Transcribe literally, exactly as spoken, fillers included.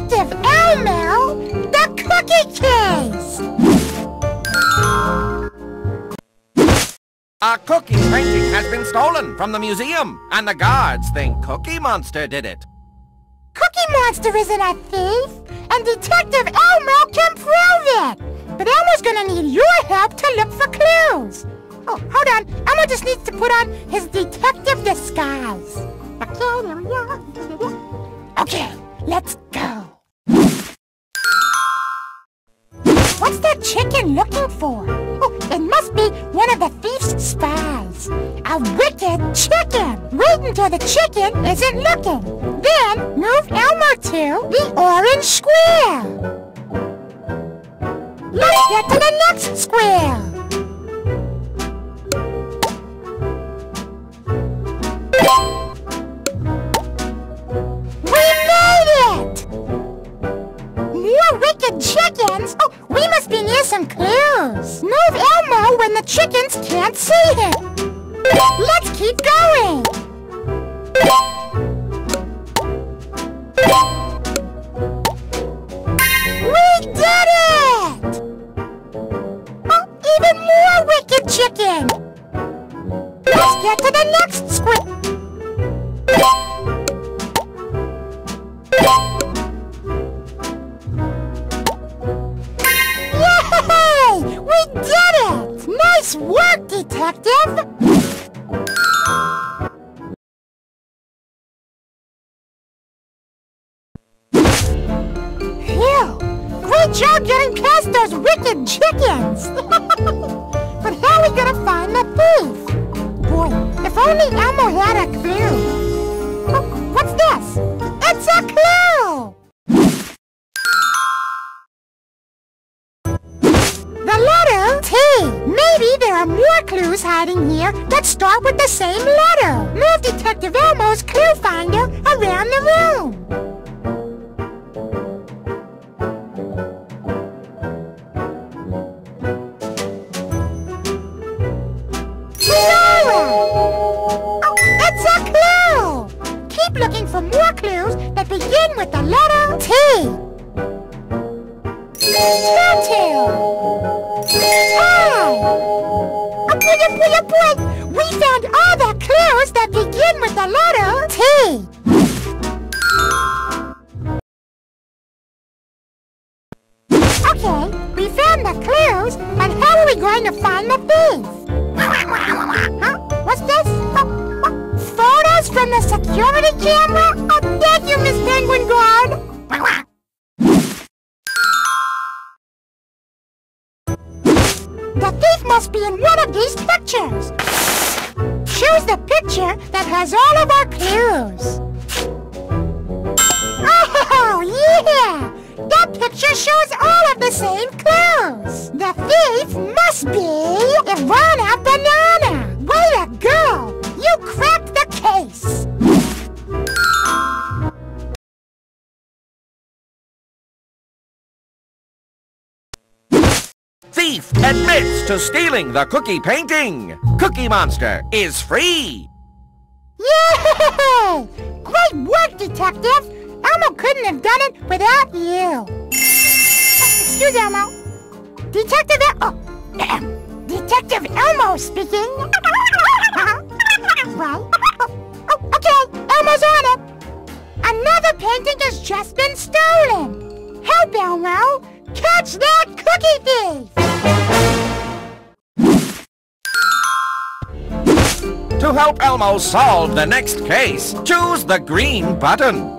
Detective Elmo, the cookie case! A cookie painting has been stolen from the museum, and the guards think Cookie Monster did it. Cookie Monster isn't a thief, and Detective Elmo can prove it! But Elmo's gonna need your help to look for clues. Oh, hold on. Elmo just needs to put on his detective disguise. Okay, there we go. Okay, let's go. What's that chicken looking for? Oh, it must be one of the thief's spies. A wicked chicken! Wait until the chicken isn't looking. Then move Elmo to the orange square. Let's get to the next square. We made it! More wicked chickens? Oh, we must be near some clues. Move Elmo when the chickens can't see him. Let's keep going. We did it! Oh, even more wicked chicken. Let's get to the next square. Yay! We did it! Nice work, Detective! Phew! Great job getting past those wicked chickens! But how are we gonna find the thief? Boy, if only Elmo had a clue! Oh, what's this? It's a clue! The letter T! Maybe there are more clues hiding here that start with the same letter! Move Detective Elmo's clue finder around the room! Looking for more clues that begin with the letter T. Turtle. Tie. Oh, boy, oh, boy, oh, boy. We found all the clues that begin with the letter T. Okay, we found the clues, but how are we going to find the thief? Huh? What's this? Oh. Photos from the security camera? Oh, thank you, Miss Penguin Guard! The thief must be in one of these pictures. Choose the picture that has all of our clues. Oh, yeah! That picture shows all of the same clues. The thief must be Ivana Banana. Way to go! You cracked the case! Thief admits to stealing the cookie painting. Cookie Monster is free. Yay! Great work, Detective! Elmo couldn't have done it without you. Oh, excuse Elmo. Detective El- oh, Detective Elmo speaking. Right? Oh, oh, okay, Elmo's on it. Another painting has just been stolen. Help, Elmo. Catch that cookie thief. To help Elmo solve the next case, choose the green button.